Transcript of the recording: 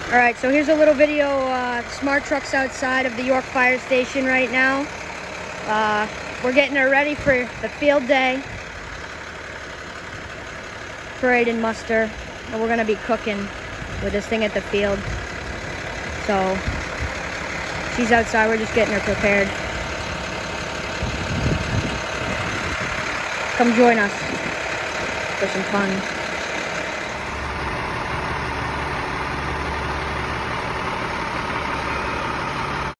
Alright, so here's a little video. SMART truck's outside of the York Fire Station right now. We're getting her ready for the field day. Parade and muster. And we're going to be cooking with this thing at the field. So, she's outside. We're just getting her prepared. Come join us for some fun.